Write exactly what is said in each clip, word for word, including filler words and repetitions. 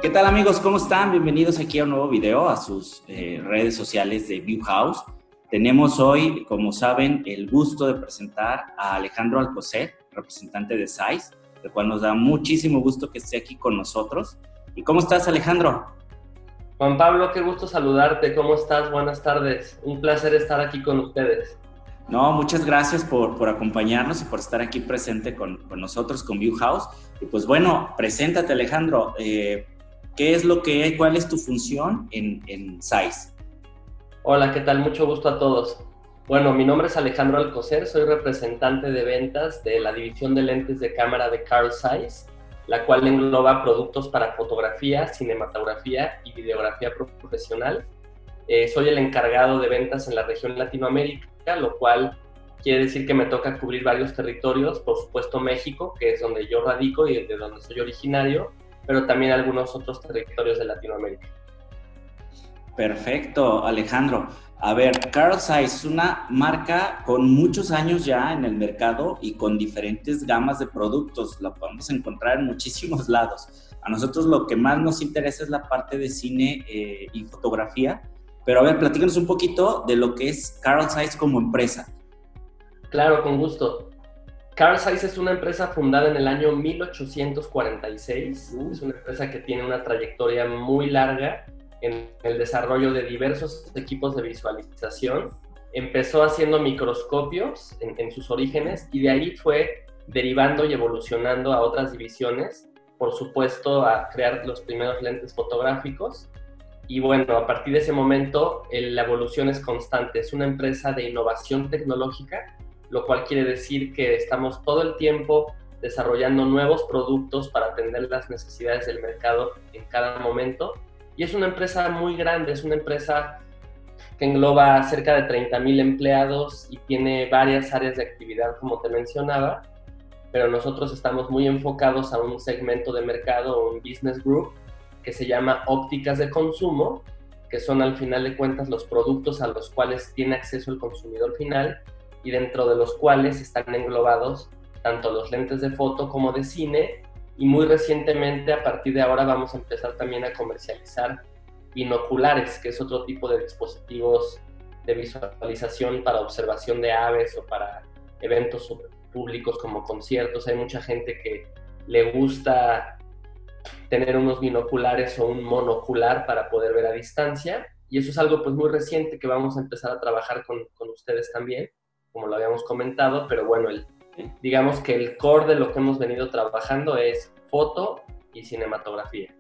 ¿Qué tal amigos? ¿Cómo están? Bienvenidos aquí a un nuevo video, a sus eh, redes sociales de Viewhouse. Tenemos hoy, como saben, el gusto de presentar a Alejandro Alcocer, representante de Zeiss, el cual nos da muchísimo gusto que esté aquí con nosotros. ¿Y cómo estás, Alejandro? Juan Pablo, qué gusto saludarte. ¿Cómo estás? Buenas tardes. Un placer estar aquí con ustedes. No, muchas gracias por, por acompañarnos y por estar aquí presente con, con nosotros, con Viewhouse. Y pues bueno, preséntate, Alejandro. Eh, ¿Qué es lo que, cuál es tu función en, en Zeiss? Hola, ¿qué tal? Mucho gusto a todos. Bueno, mi nombre es Alejandro Alcocer, soy representante de ventas de la división de lentes de cámara de Carl Zeiss, la cual engloba productos para fotografía, cinematografía y videografía profesional. Eh, soy el encargado de ventas en la región Latinoamérica, lo cual quiere decir que me toca cubrir varios territorios, por supuesto México, que es donde yo radico y de donde soy originario, pero también algunos otros territorios de Latinoamérica. Perfecto, Alejandro. A ver, Carl Zeiss es una marca con muchos años ya en el mercado y con diferentes gamas de productos. La podemos encontrar en muchísimos lados. A nosotros lo que más nos interesa es la parte de cine eh, y fotografía. Pero a ver, platícanos un poquito de lo que es Carl Zeiss como empresa. Claro, con gusto. Carl Zeiss es una empresa fundada en el año mil ochocientos cuarenta y seis. Uh. Es una empresa que tiene una trayectoria muy larga en el desarrollo de diversos equipos de visualización. Empezó haciendo microscopios en, en sus orígenes y de ahí fue derivando y evolucionando a otras divisiones, por supuesto a crear los primeros lentes fotográficos. Y bueno, a partir de ese momento el, la evolución es constante. Es una empresa de innovación tecnológica, lo cual quiere decir que estamos todo el tiempo desarrollando nuevos productos para atender las necesidades del mercado en cada momento. Y es una empresa muy grande, es una empresa que engloba cerca de treinta mil empleados y tiene varias áreas de actividad, como te mencionaba, pero nosotros estamos muy enfocados a un segmento de mercado, un business group, que se llama ópticas de consumo, que son al final de cuentas los productos a los cuales tiene acceso el consumidor final y dentro de los cuales están englobados tanto los lentes de foto como de cine, y muy recientemente, a partir de ahora, vamos a empezar también a comercializar binoculares, que es otro tipo de dispositivos de visualización para observación de aves o para eventos públicos como conciertos. Hay mucha gente que le gusta tener unos binoculares o un monocular para poder ver a distancia, y eso es algo pues muy reciente que vamos a empezar a trabajar con, con ustedes también, como lo habíamos comentado, pero bueno, el, digamos que el core de lo que hemos venido trabajando es foto y cinematografía.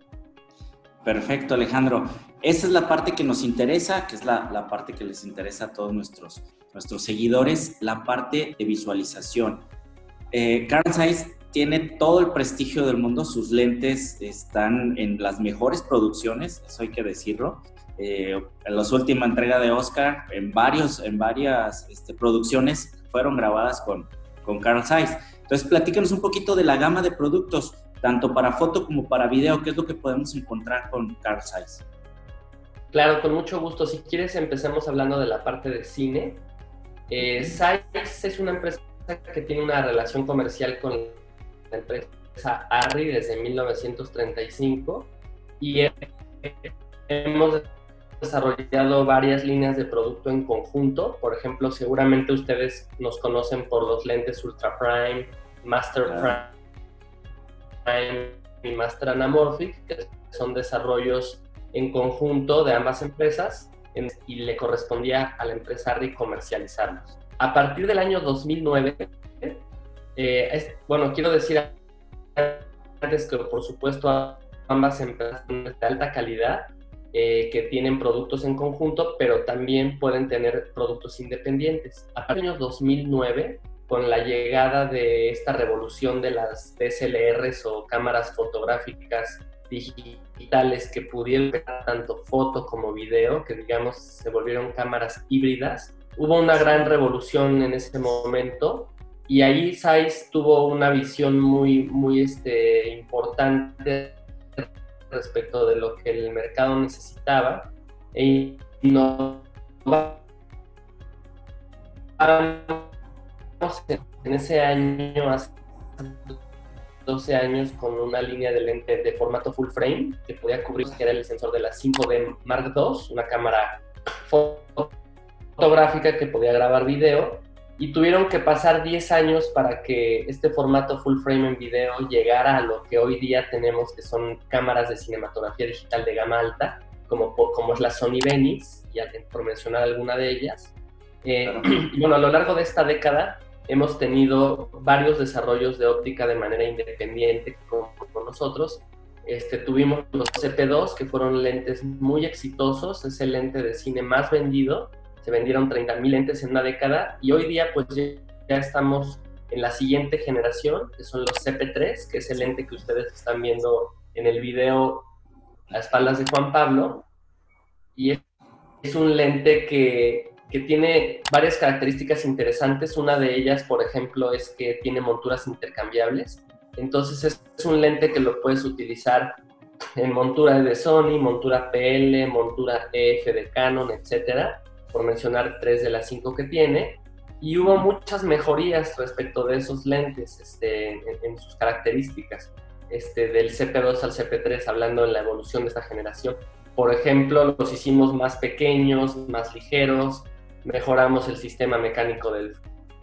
Perfecto, Alejandro. Esa es la parte que nos interesa, que es la, la parte que les interesa a todos nuestros, nuestros seguidores, la parte de visualización. Eh, Carl Zeiss tiene todo el prestigio del mundo, sus lentes están en las mejores producciones, eso hay que decirlo. Eh, en la última entrega de Oscar, en, varios, en varias este, producciones fueron grabadas con, con Carl Zeiss. Entonces, platícanos un poquito de la gama de productos, tanto para foto como para video, ¿qué es lo que podemos encontrar con Carl Zeiss? Claro, con mucho gusto. Si quieres, empecemos hablando de la parte de cine. Eh, Zeiss es una empresa que tiene una relación comercial con la empresa Arri desde mil novecientos treinta y cinco y hemos desarrollado varias líneas de producto en conjunto. Por ejemplo, seguramente ustedes nos conocen por los lentes Ultra Prime, Master Prime, Prime y Master Anamorphic, que son desarrollos en conjunto de ambas empresas y le correspondía a la empresa Arri comercializarlos. A partir del año dos mil nueve, eh, es, bueno, quiero decir antes que por supuesto ambas empresas de alta calidad eh, que tienen productos en conjunto, pero también pueden tener productos independientes. A partir del año dos mil nueve, con la llegada de esta revolución de las D S L Rs o cámaras fotográficas digitales que pudieron ver tanto foto como video, que digamos se volvieron cámaras híbridas, hubo una gran revolución en ese momento y ahí Zeiss tuvo una visión muy, muy este, importante respecto de lo que el mercado necesitaba e innovamos en ese año doce años con una línea de lente de formato full frame que podía cubrir, que era el sensor de la cinco D Mark dos, una cámara fotográfica que podía grabar video, y tuvieron que pasar diez años para que este formato full frame en video llegara a lo que hoy día tenemos, que son cámaras de cinematografía digital de gama alta, como, como es la Sony Venice, ya por mencionar alguna de ellas. Eh, claro. Y bueno, a lo largo de esta década hemos tenido varios desarrollos de óptica de manera independiente con, con nosotros. Este, tuvimos los C P dos, que fueron lentes muy exitosos, es el lente de cine más vendido, se vendieron treinta mil lentes en una década, y hoy día pues ya, ya estamos en la siguiente generación, que son los C P tres, que es el lente que ustedes están viendo en el video a espaldas de Juan Pablo, y es, es un lente que que tiene varias características interesantes. Una de ellas, por ejemplo, es que tiene monturas intercambiables. Entonces es, es un lente que lo puedes utilizar en montura de Sony, montura P L, montura E F de Canon, etcétera, por mencionar tres de las cinco que tiene. Y hubo muchas mejorías respecto de esos lentes este, en, en sus características, este, del C P dos al C P tres, hablando en la evolución de esta generación. Por ejemplo, los hicimos más pequeños, más ligeros, mejoramos el sistema mecánico del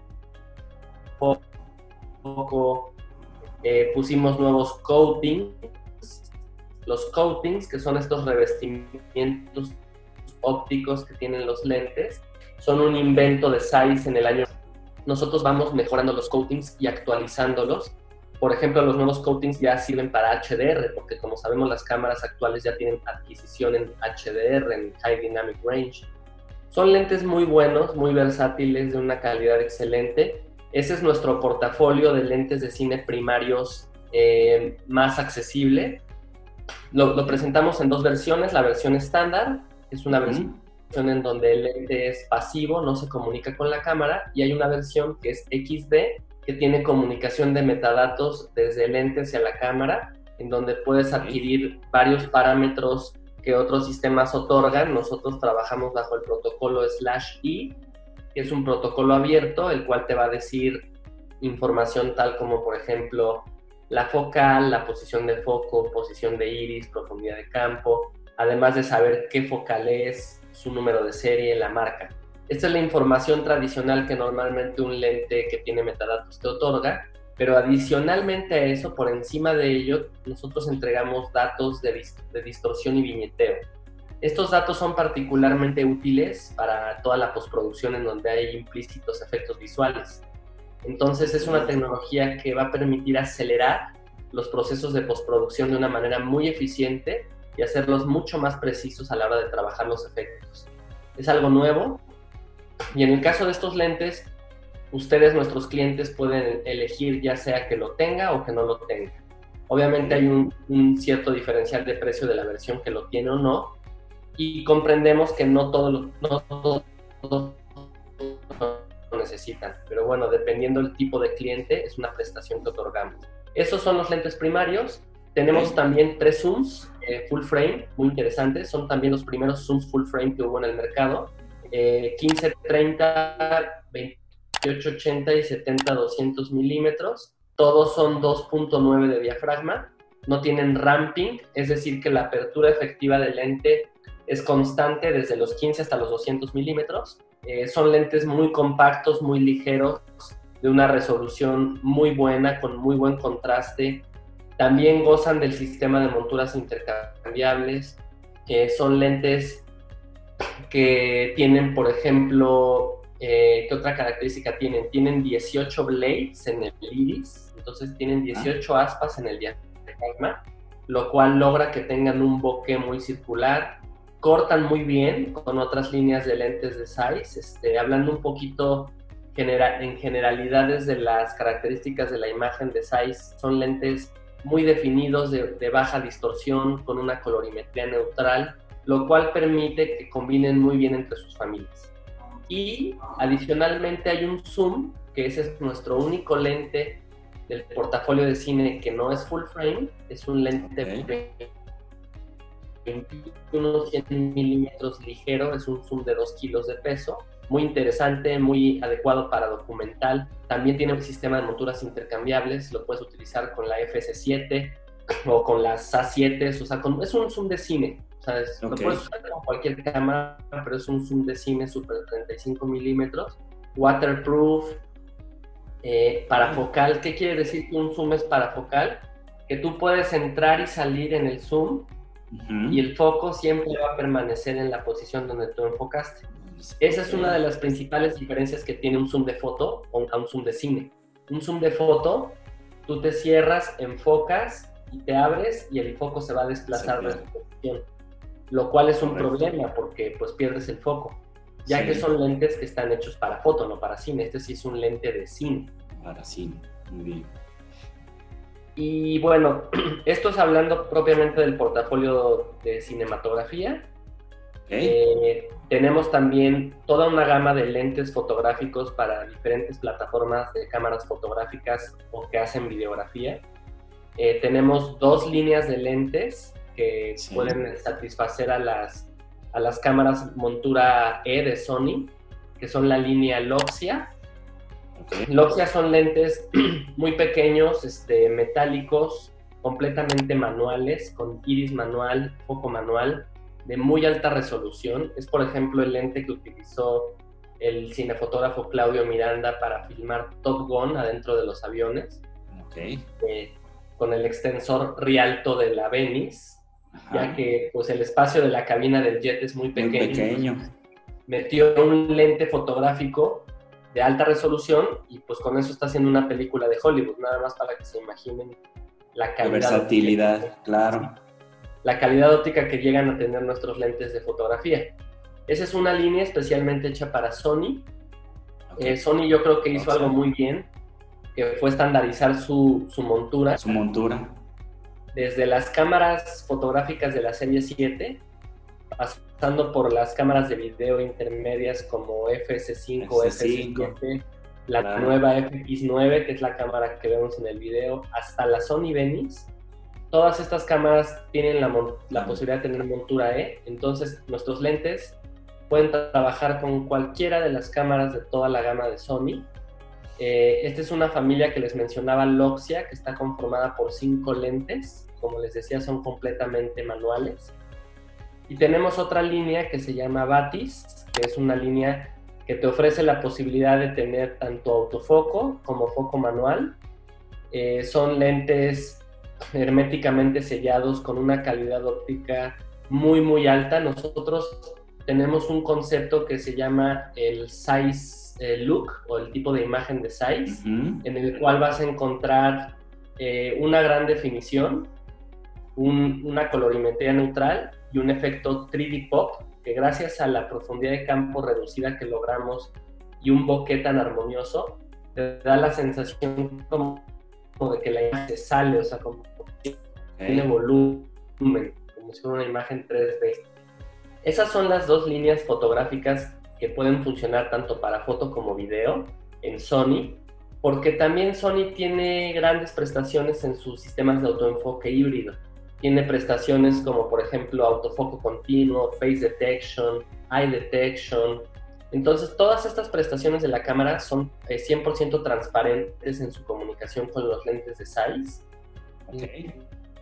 foco, eh, pusimos nuevos coatings. Los coatings, que son estos revestimientos ópticos que tienen los lentes, son un invento de Zeiss en el año. Nosotros vamos mejorando los coatings y actualizándolos. Por ejemplo, los nuevos coatings ya sirven para H D R, porque como sabemos las cámaras actuales ya tienen adquisición en H D R, en High Dynamic Range. Son lentes muy buenos, muy versátiles, de una calidad excelente. Ese es nuestro portafolio de lentes de cine primarios eh, más accesible. Lo, lo presentamos en dos versiones. La versión estándar es una versión en donde el lente es pasivo, no se comunica con la cámara, y hay una versión que es X D, que tiene comunicación de metadatos desde el lente hacia la cámara, en donde puedes adquirir varios parámetros que otros sistemas otorgan. Nosotros trabajamos bajo el protocolo slash E, que es un protocolo abierto, el cual te va a decir información tal como, por ejemplo, la focal, la posición de foco, posición de iris, profundidad de campo, además de saber qué focal es, su número de serie, la marca. Esta es la información tradicional que normalmente un lente que tiene metadatos te otorga, pero adicionalmente a eso, por encima de ello, nosotros entregamos datos de, dist- de distorsión y viñeteo. Estos datos son particularmente útiles para toda la postproducción en donde hay implícitos efectos visuales. Entonces es una tecnología que va a permitir acelerar los procesos de postproducción de una manera muy eficiente y hacerlos mucho más precisos a la hora de trabajar los efectos. Es algo nuevo, y en el caso de estos lentes, ustedes, nuestros clientes, pueden elegir ya sea que lo tenga o que no lo tenga. Obviamente hay un, un cierto diferencial de precio de la versión que lo tiene o no, y comprendemos que no todos lo, no todo, todo lo necesitan, pero bueno, dependiendo del tipo de cliente, es una prestación que otorgamos. Esos son los lentes primarios. Tenemos también tres zooms eh, full frame, muy interesantes. Son también los primeros zooms full frame que hubo en el mercado. Eh, quince treinta, veintiocho ochenta y setenta doscientos milímetros. Todos son dos punto nueve de diafragma. No tienen ramping, es decir, que la apertura efectiva del lente es constante desde los quince hasta los doscientos milímetros. Eh, son lentes muy compactos, muy ligeros, de una resolución muy buena, con muy buen contraste. También gozan del sistema de monturas intercambiables. Eh, son lentes que tienen, por ejemplo, eh, ¿qué otra característica tienen? Tienen dieciocho blades en el iris, entonces tienen dieciocho aspas en el diafragma, lo cual logra que tengan un bokeh muy circular. Cortan muy bien con otras líneas de lentes de Zeiss. Este, hablando un poquito genera- en generalidades de las características de la imagen de Zeiss, son lentes muy definidos, de, de baja distorsión, con una colorimetría neutral, lo cual permite que combinen muy bien entre sus familias. Y adicionalmente hay un zoom, que ese es nuestro único lente del portafolio de cine que no es full frame, es un lente okay. veintiuno cien milímetros ligero, es un zoom de dos kilos de peso, muy interesante, muy adecuado para documental. También tiene un sistema de monturas intercambiables, lo puedes utilizar con la F S siete o con las A siete, o sea, con, es un zoom de cine, o sea, es, okay. Lo puedes usar con cualquier cámara, pero es un zoom de cine super treinta y cinco milímetros, waterproof, eh, parafocal. ¿Qué quiere decir que un zoom es parafocal? Que tú puedes entrar y salir en el zoom, uh-huh, y el foco siempre va a permanecer en la posición donde tú enfocaste. Esa es una de las principales diferencias que tiene un zoom de foto a un zoom de cine. Un zoom de foto, tú te cierras, enfocas y te abres y el foco se va a desplazar de su posición, lo cual es un Correcto. problema porque pues pierdes el foco, ya sí. que son lentes que están hechos para foto, no para cine. Este sí es un lente de cine. Para cine, muy bien. Y bueno, esto es hablando propiamente del portafolio de cinematografía. Okay. Eh, tenemos también toda una gama de lentes fotográficos para diferentes plataformas de cámaras fotográficas o que hacen videografía. Eh, tenemos dos líneas de lentes que sí. pueden satisfacer a las, a las cámaras montura E de Sony, que son la línea Loxia. Okay. Loxia son lentes muy pequeños, este, metálicos, completamente manuales, con iris manual, foco manual, de muy alta resolución. Es, por ejemplo, el lente que utilizó el cinefotógrafo Claudio Miranda para filmar Top Gun adentro de los aviones. Okay. Eh, con el extensor Rialto de la Venice, Ajá. ya que pues, el espacio de la cabina del jet es muy pequeño. Muy pequeño. Metió un lente fotográfico de alta resolución y pues con eso está haciendo una película de Hollywood, nada más para que se imaginen la calidad. La versatilidad, óptica, claro. La calidad óptica que llegan a tener nuestros lentes de fotografía. Esa es una línea especialmente hecha para Sony. Okay. Eh, Sony yo creo que hizo okay. algo muy bien, que fue estandarizar su, su montura. Su montura. Desde las cámaras fotográficas de la serie siete, pasando por las cámaras de video intermedias como F S cinco, F S siete, la claro. nueva F X nueve, que es la cámara que vemos en el video, hasta la Sony Venice. Todas estas cámaras tienen la, la posibilidad de tener montura E, entonces nuestros lentes pueden trabajar con cualquiera de las cámaras de toda la gama de Sony. Eh, esta es una familia que les mencionaba, Loxia, que está conformada por cinco lentes, como les decía, son completamente manuales. Y tenemos otra línea que se llama Batis, que es una línea que te ofrece la posibilidad de tener tanto autofoco como foco manual. Eh, son lentes herméticamente sellados con una calidad óptica muy, muy alta. Nosotros tenemos un concepto que se llama el size eh, look o el tipo de imagen de size, uh-huh. en el cual vas a encontrar eh, una gran definición, un, una colorimetría neutral y un efecto tres D pop, que gracias a la profundidad de campo reducida que logramos y un bokeh tan armonioso, te da la sensación como, como de que la imagen sale, o sea, como que tiene volumen, como si fuera una imagen tres D. Esas son las dos líneas fotográficas que pueden funcionar tanto para foto como video en Sony, porque también Sony tiene grandes prestaciones en sus sistemas de autoenfoque híbrido. Tiene prestaciones como, por ejemplo, autofoco continuo, face detection, eye detection. Entonces, todas estas prestaciones de la cámara son eh, cien por ciento transparentes en su comunicación con los lentes de size. Okay.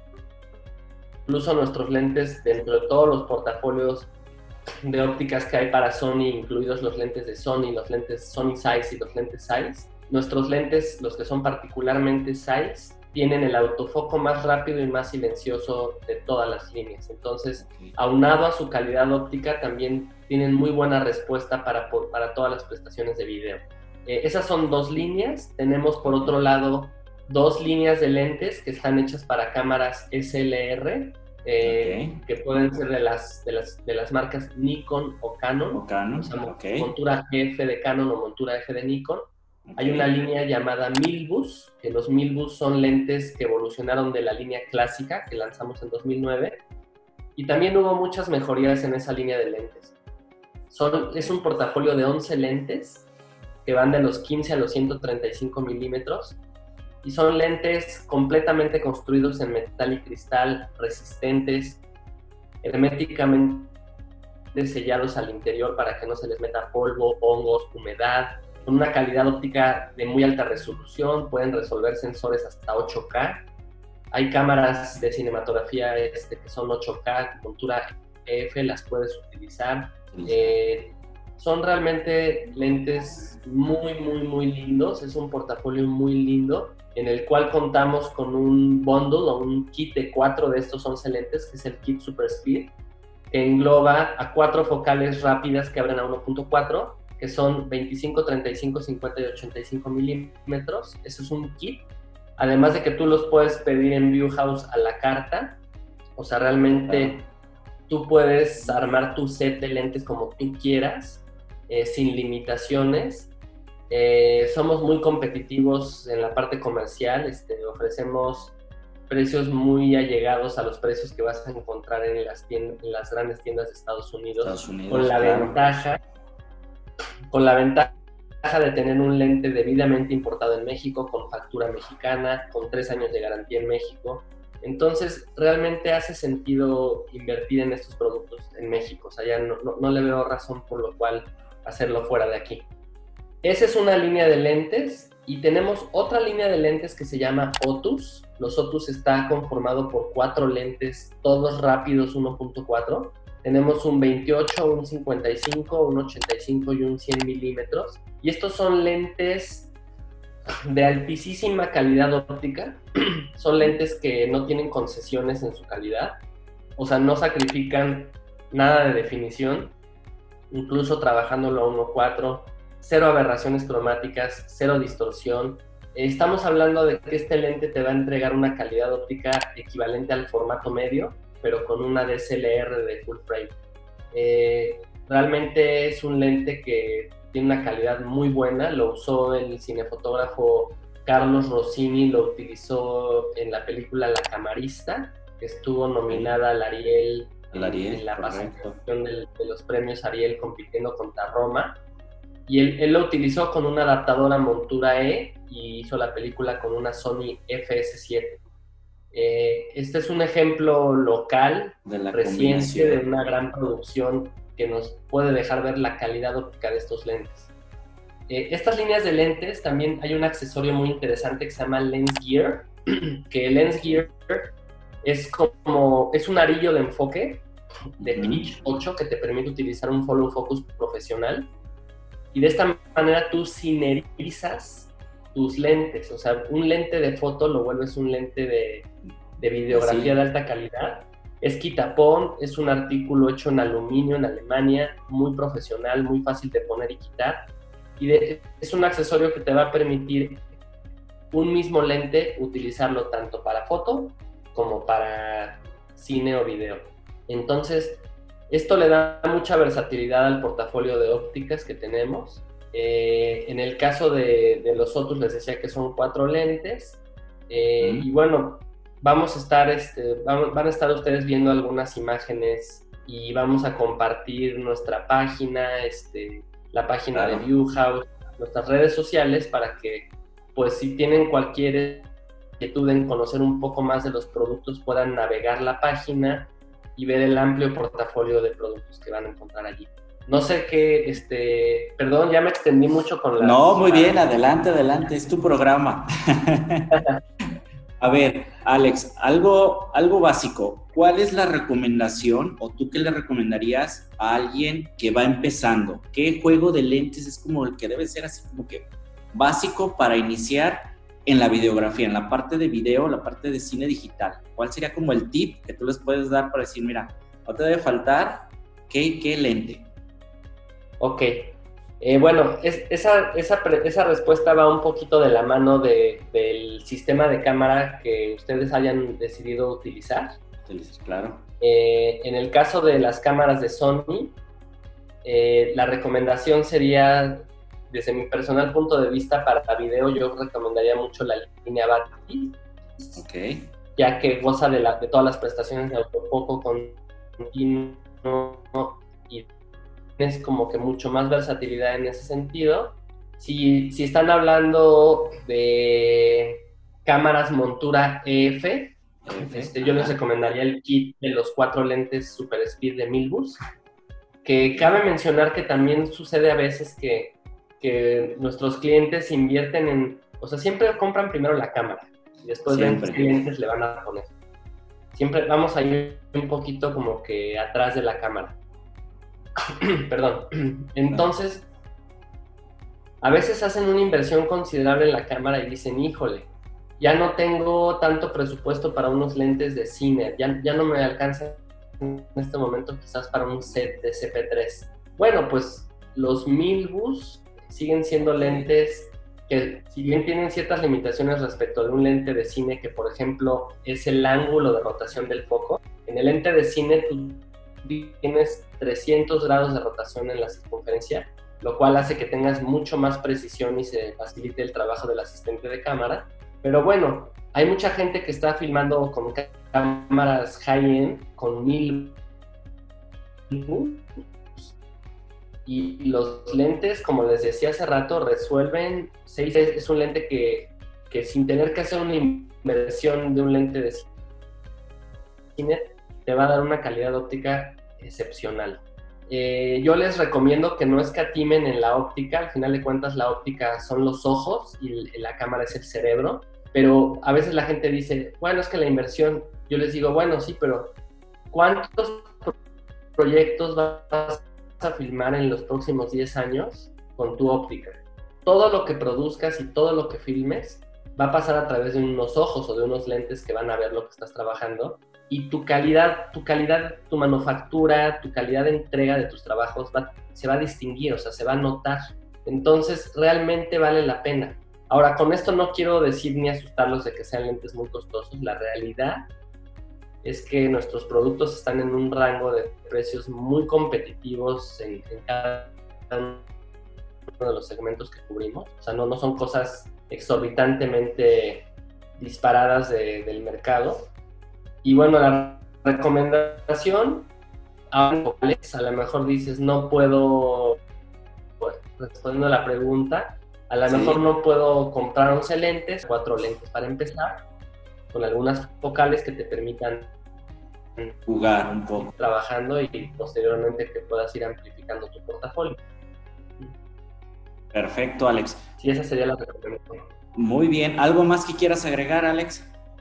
Incluso nuestros lentes, dentro de todos los portafolios de ópticas que hay para Sony, incluidos los lentes de Sony, los lentes Sony Size y los lentes Size, nuestros lentes, los que son particularmente Size, tienen el autofoco más rápido y más silencioso de todas las líneas. Entonces, okay. aunado a su calidad óptica, también tienen muy buena respuesta para, para todas las prestaciones de video. Eh, esas son dos líneas. Tenemos, por otro lado, dos líneas de lentes que están hechas para cámaras S L R, eh, okay. que pueden ser de las, de, las, de las marcas Nikon o Canon. O Canon, o sea, okay. montura F de Canon o montura F de Nikon. Okay. Hay una línea llamada Milbus, que los Milbus son lentes que evolucionaron de la línea clásica que lanzamos en dos mil nueve, y también hubo muchas mejorías en esa línea de lentes. Son, es un portafolio de once lentes que van de los quince a los ciento treinta y cinco milímetros, y son lentes completamente construidos en metal y cristal, resistentes, herméticamente sellados al interior para que no se les meta polvo, hongos, humedad, con una calidad óptica de muy alta resolución, pueden resolver sensores hasta ocho K. Hay cámaras de cinematografía este, que son ocho K, montura E F, las puedes utilizar. Eh, son realmente lentes muy, muy, muy lindos. Es un portafolio muy lindo en el cual contamos con un bundle o un kit de cuatro de estos once lentes, que es el kit Super Speed, que engloba a cuatro focales rápidas que abren a uno punto cuatro, que son veinticinco, treinta y cinco, cincuenta y ochenta y cinco milímetros. Ese es un kit. Además de que tú los puedes pedir en Viewhouse a la carta. O sea, realmente tú puedes armar tu set de lentes como tú quieras, eh, sin limitaciones. Eh, somos muy competitivos en la parte comercial. Este, ofrecemos precios muy allegados a los precios que vas a encontrar en las, tiendas, en las grandes tiendas de Estados Unidos, Estados Unidos con la claro. ventaja con la ventaja de tener un lente debidamente importado en México, con factura mexicana, con tres años de garantía en México. Entonces, realmente hace sentido invertir en estos productos en México. O sea, ya no, no, no le veo razón por lo cual hacerlo fuera de aquí. Esa es una línea de lentes, y tenemos otra línea de lentes que se llama Otus. Los Otus está conformado por cuatro lentes, todos rápidos uno punto cuatro. Tenemos un veintiocho, un cincuenta y cinco, un ochenta y cinco y un cien milímetros. Y estos son lentes de altísima calidad óptica. Son lentes que no tienen concesiones en su calidad. O sea, no sacrifican nada de definición, incluso trabajándolo a uno punto cuatro. Cero aberraciones cromáticas, cero distorsión. Estamos hablando de que este lente te va a entregar una calidad óptica equivalente al formato medio, pero con una D S L R de full frame. Eh, realmente es un lente que tiene una calidad muy buena. Lo usó el cinefotógrafo Carlos Rossini, lo utilizó en la película La Camarista, que estuvo nominada al Ariel, el Ariel en la correcto. presentación de, de los premios Ariel, compitiendo contra Roma. Y él, él lo utilizó con una adaptadora montura E y hizo la película con una Sony F S siete. Eh, este es un ejemplo local, de la reciente, de una gran producción que nos puede dejar ver la calidad óptica de estos lentes. Eh, estas líneas de lentes, también hay un accesorio muy interesante que se llama Lens Gear, que el Lens Gear es como, es un arillo de enfoque de pitch ocho que te permite utilizar un follow focus profesional, y de esta manera tú sinerizas tus lentes. O sea, un lente de foto lo vuelves un lente de, de videografía sí. de alta calidad. Es quitapón, es un artículo hecho en aluminio en Alemania, muy profesional, muy fácil de poner y quitar. Y de, es un accesorio que te va a permitir un mismo lente utilizarlo tanto para foto como para cine o video. Entonces, esto le da mucha versatilidad al portafolio de ópticas que tenemos. Eh, en el caso de, de los Otus les decía que son cuatro lentes. Eh, mm. Y bueno, vamos a estar, este, van, van a estar ustedes viendo algunas imágenes y vamos a compartir nuestra página, este, la página claro. de Viewhouse, nuestras redes sociales, para que, pues, si tienen cualquier inquietud en conocer un poco más de los productos, puedan navegar la página y ver el amplio portafolio de productos que van a encontrar allí. No sé qué, este, perdón, ya me extendí mucho con la... No, muy bien, adelante, adelante, es tu programa. A ver, Alex, algo, algo básico. ¿Cuál es la recomendación o tú qué le recomendarías a alguien que va empezando? ¿Qué juego de lentes es como el que debe ser así como que básico para iniciar en la videografía, en la parte de video, la parte de cine digital? ¿Cuál sería como el tip que tú les puedes dar para decir, mira, no te debe faltar qué, qué lente? Ok. Eh, bueno, es, esa, esa, esa respuesta va un poquito de la mano de, del sistema de cámara que ustedes hayan decidido utilizar. Claro. Eh, en el caso de las cámaras de Sony, eh, la recomendación sería, desde mi personal punto de vista, para video, yo recomendaría mucho la línea Batis, okay. ya que goza de, la, de todas las prestaciones de autofoco continuo y tienes como que mucho más versatilidad en ese sentido. Si, si están hablando de cámaras montura E F, este, yo les recomendaría el kit de los cuatro lentes Super Speed de Milbus, que cabe mencionar que también sucede a veces que, que nuestros clientes invierten en, o sea, siempre compran primero la cámara y después Siempre. ven qué lentes le van a poner. Siempre vamos a ir un poquito como que atrás de la cámara. Perdón. Entonces, a veces hacen una inversión considerable en la cámara y dicen, híjole, ya no tengo tanto presupuesto para unos lentes de cine, ya, ya no me alcanza en este momento quizás para un set de C P tres. Bueno, pues los Milbus siguen siendo lentes que, si bien tienen ciertas limitaciones respecto de un lente de cine, que por ejemplo es el ángulo de rotación del foco, en el lente de cine tú tienes trescientos grados de rotación en la circunferencia, lo cual hace que tengas mucho más precisión y se facilite el trabajo del asistente de cámara. Pero bueno, hay mucha gente que está filmando con cámaras high-end, con mil y los lentes, como les decía hace rato, resuelven seis. Es un lente que, que sin tener que hacer una inversión de un lente de cine, te va a dar una calidad óptica excepcional. Eh, yo les recomiendo que no escatimen en la óptica. Al final de cuentas, la óptica son los ojos y la cámara es el cerebro. Pero a veces la gente dice, bueno, es que la inversión, yo les digo, bueno, sí, pero ¿cuántos proyectos vas a filmar en los próximos diez años con tu óptica? Todo lo que produzcas y todo lo que filmes va a pasar a través de unos ojos o de unos lentes que van a ver lo que estás trabajando, y tu calidad, tu calidad, tu manufactura, tu calidad de entrega de tus trabajos va, se va a distinguir, o sea, se va a notar. Entonces, realmente vale la pena. Ahora, con esto no quiero decir ni asustarlos de que sean lentes muy costosos. La realidad es que nuestros productos están en un rango de precios muy competitivos en, en cada uno de los segmentos que cubrimos. O sea, no, no son cosas exorbitantemente disparadas de, del mercado. Y bueno, la recomendación, a lo mejor dices, no puedo, bueno, respondiendo a la pregunta, a lo sí. mejor no puedo comprar once lentes, cuatro lentes para empezar, con algunas focales que te permitan jugar un poco, trabajando, y posteriormente que puedas ir amplificando tu portafolio. Perfecto, Alex. Sí, esa sería la recomendación. Muy bien. ¿Algo más que quieras agregar, Alex?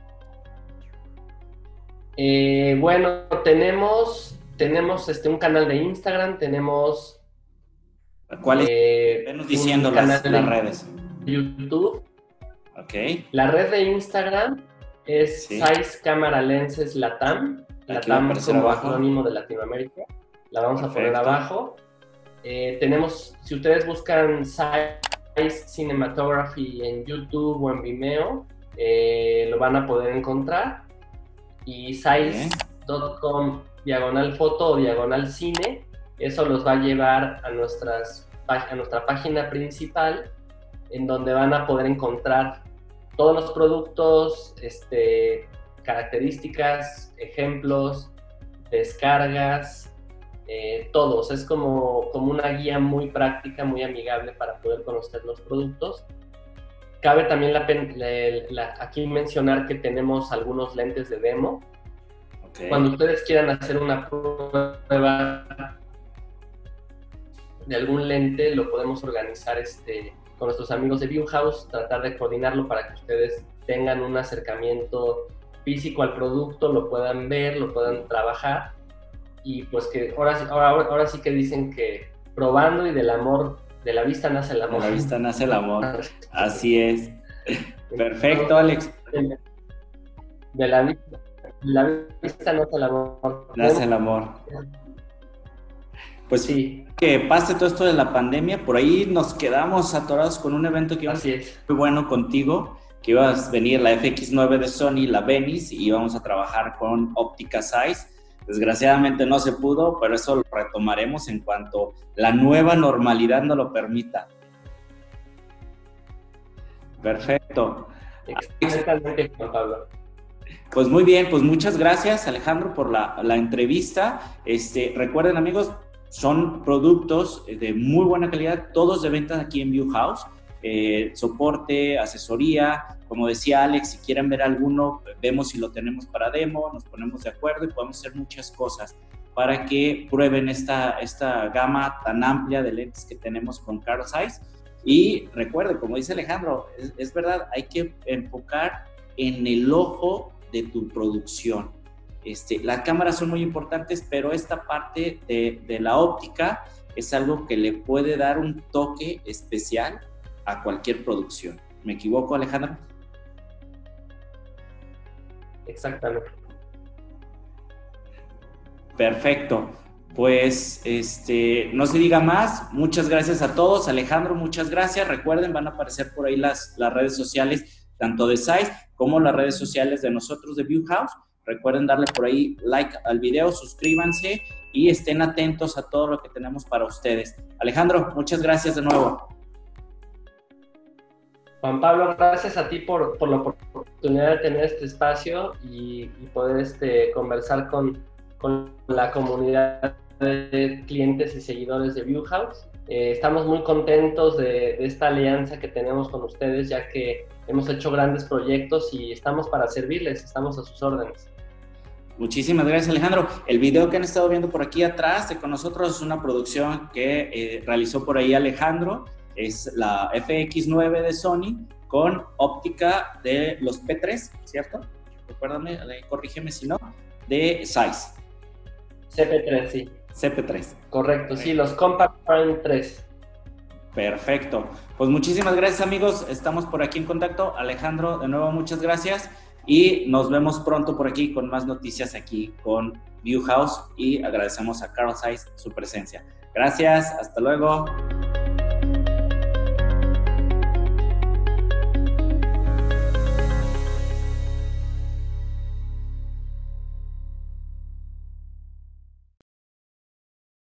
Eh, bueno, tenemos, tenemos este, un canal de Instagram, tenemos... ¿Cuál es? Eh, Venos diciendo las, las redes. YouTube. Ok. La red de Instagram es sí. Zeiss Cámara Lenses Latam. Aquí Latam es como abajo. acrónimo de Latinoamérica. La vamos Perfecto. a poner abajo. Eh, tenemos, si ustedes buscan Zeiss Cinematography en YouTube o en Vimeo, eh, lo van a poder encontrar. Y zeiss punto com diagonal foto o diagonal cine, eso los va a llevar a, nuestras, a nuestra página principal, en donde van a poder encontrar todos los productos, este, características, ejemplos, descargas, eh, todos. Es como, como una guía muy práctica, muy amigable para poder conocer los productos. Cabe también la, la, la, aquí mencionar que tenemos algunos lentes de demo. Okay. Cuando ustedes quieran hacer una prueba de algún lente, lo podemos organizar este, con nuestros amigos de Viewhouse, tratar de coordinarlo para que ustedes tengan un acercamiento físico al producto, lo puedan ver, lo puedan trabajar, y pues que ahora, ahora, ahora sí que dicen que probando y del amor, de la vista nace el amor. De la vista nace el amor, así es. Perfecto, Alex. De la vista, la vista nace el amor. Nace el amor. Pues sí, que pase todo esto de la pandemia, por ahí nos quedamos atorados con un evento que iba a ser muy bueno contigo, que iba a venir la F X nueve de Sony, la Venice, y íbamos a trabajar con óptica Zeiss. Desgraciadamente no se pudo, pero eso lo retomaremos en cuanto la nueva normalidad nos lo permita. Perfecto. Exactamente, Juan Pablo. Pues muy bien, pues muchas gracias, Alejandro, por la, la entrevista. Este, recuerden, amigos, son productos de muy buena calidad, todos de venta aquí en Viewhouse. Eh, soporte, asesoría, como decía Alex, si quieren ver alguno, vemos si lo tenemos para demo, nos ponemos de acuerdo y podemos hacer muchas cosas. para que prueben esta, esta gama tan amplia de lentes que tenemos con Carl Zeiss. Y recuerde, como dice Alejandro, es, es verdad, hay que enfocar en el ojo de tu producción. Este, las cámaras son muy importantes, pero esta parte de, de la óptica es algo que le puede dar un toque especial a cualquier producción. ¿Me equivoco, Alejandro? Exactamente. Perfecto. Pues este, no se diga más. Muchas gracias a todos. Alejandro, muchas gracias. Recuerden, van a aparecer por ahí las, las redes sociales, tanto de Zeiss como las redes sociales de nosotros de Viewhouse. Recuerden darle por ahí like al video, suscríbanse y estén atentos a todo lo que tenemos para ustedes. Alejandro, muchas gracias de nuevo. Juan Pablo, gracias a ti por, por la oportunidad de tener este espacio y, y poder este, conversar con, con la comunidad de clientes y seguidores de Viewhouse. Eh, estamos muy contentos de, de esta alianza que tenemos con ustedes, ya que hemos hecho grandes proyectos y estamos para servirles, estamos a sus órdenes. Muchísimas gracias, Alejandro. El video que han estado viendo por aquí atrás de con nosotros es una producción que eh, realizó por ahí Alejandro. Es la F X nueve de Sony con óptica de los P tres, ¿cierto? Recuérdame, corrígeme si no, de Zeiss. C P tres, sí. C P tres. Correcto, sí, los Compact Prime tres. Perfecto. Pues muchísimas gracias, amigos. Estamos por aquí en contacto. Alejandro, de nuevo, muchas gracias. Y nos vemos pronto por aquí con más noticias aquí con Viewhouse y agradecemos a Carl Zeiss su presencia. Gracias, hasta luego.